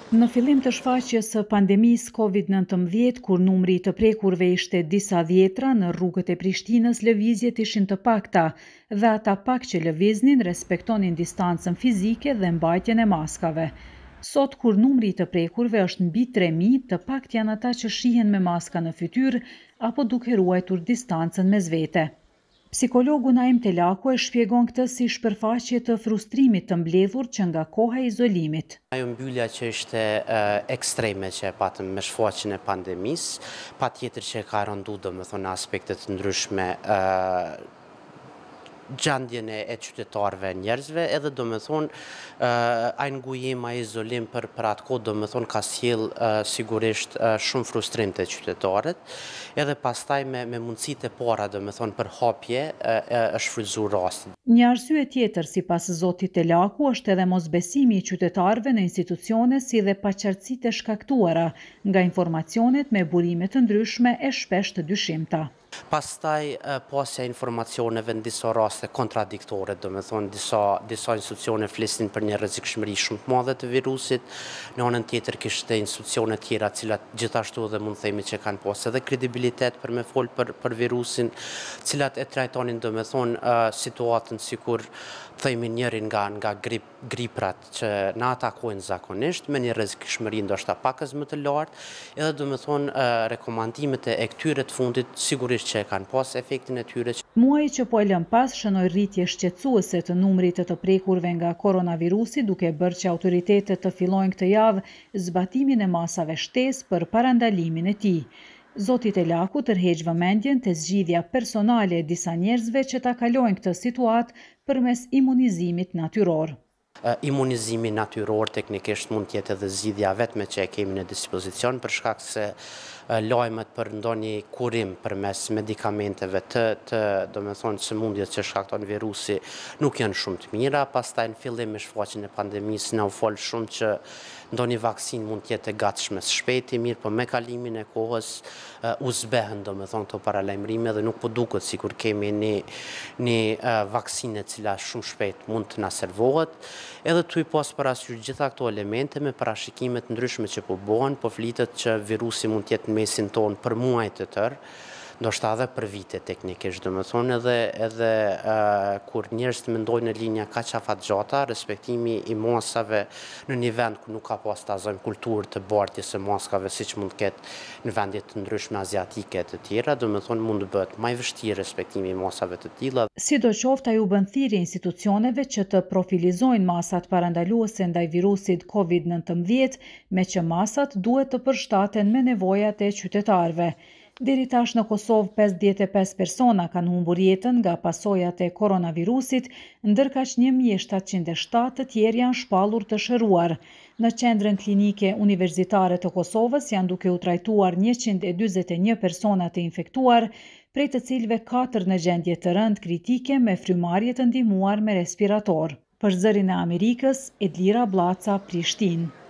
Në fillim të shfaqjes së pandemisë COVID-19, kur numri të prekurve ishte disa dhjetra, në rrugët e Prishtinës lëvizjet ishin të pakta dhe ata pak që lëviznin respektonin distancën fizike dhe mbajtjen e maskave. Sot, kur numri të prekurve është mbi 3.000, të pakt janë ata që shihen me maska në fytyrë apo duke ruajtur distancën mes vete. Psikologu Naim Telaku e shpjegon këtë si shpërfaqje të frustrimit të mbledhur që nga koha e izolimit. Ajo mbyllja që ishte ekstreme që e patëm me shfaqjen e pandemisë, patjetër që ka rëndu domethënë aspekte të ndryshme gjendjen e qytetarëve njerëzve, edhe domethënë ai ngujim, ai izolim për atë kohë domethënë ka sjell sigurisht shumë frustrim te qytetarët, edhe pastaj me mundësitë e para domethënë për hapje është frymëzuar rasti. Një arsye tjetër sipas zotit Telaku është edhe mosbesimi i qytetarëve në institucione si dhe paqartësitë e shkaktuara nga informacionet me burime të ndryshme e shpesh të dyshimta. Pastaj pasja informacioneve në disa raste kontradiktore, domethënë disa institucione flisnin për një rrezikshmëri shumë të madhe të virusit, në anën tjetër kishte institucione tjera të cilat gjithashtu edhe mund të themi që kanë pas edhe kredibilitet për me fol për virusin, të cilat e trajtonin domethënë situatën sikur themi njërin nga griprat që na atakojnë zakonisht me një rrezikshmëri ndoshta pakës më të lartë, edhe domethënë rekomandimet e këtyre të fundit sigurisht që kanë pas efektin e tyre. Muaji që po e lëm pas shënoi rritje shqetësuese të numrit të prekurve nga koronavirusi, duke bërë që autoritetet të fillojnë këtë javë zbatimin e masave shtesë për parandalimin e tij. Zoti Telaku tërheq vëmendjen te zgjidhja personale e disa njerëzve që ta kalojnë këtë situatë përmes imunizimit natyror. Imunizimi natyror teknikisht mund të jetë edhe zgjidhja vetme që e kemi në dispozicion, për shkak se lajmet për ndonjë kurim përmes medikamenteve të domethënë sëmundjes që shkakton virusi nuk janë shumë të mira. Pastaj në fillim me shfaqjen e pandemisë na u fol shumë që ndonjë vaksinë mund të jetë e gatshme së shpejti, mirë, por me kalimin e kohës u zbehen domethënë këto paralajmërime dhe nuk po duket sikur kemi një vaksinë e cila shumë shpejt mund të na servohet. Edhe tu i pas parasysh gjitha këto elemente me parashikime të ndryshme që po bëhen, po flitet që virusi mund të jetë në mesin tonë për muaj të tërë, ndoshta edhe për vite teknikisht, domethënë edhe kur njerëz të mendojnë në linja kaq afatgjata, respektimi i masave në një vend ku nuk ka pas ta zojmë kulturë të bartjes së maskave siç mund të ketë në vende të ndryshme aziatike të tjera, domethënë mund të bëhet më i vështirë respektimi i masave të tilla. Sidoqoftë, ai u bën thirrje institucioneve që të profilizojnë masat parandaluese ndaj virusit COVID-19, me që masat duhet të përshtaten me nevojat e qytetarëve. Deri tash në Kosovë 55 persona kanë humbur jetën nga pasojat e koronavirusit, ndërkaq 1707 të tjerë janë shpallur të shëruar. Në qendrën klinike universitare të Kosovës janë duke u trajtuar 141 persona të infektuar, prej të cilëve 4 në gjendje të rëndë kritike me frymarrje të ndihmuar me respirator. Për Zërin e Amerikës, Edlira Blaca, Prishtinë.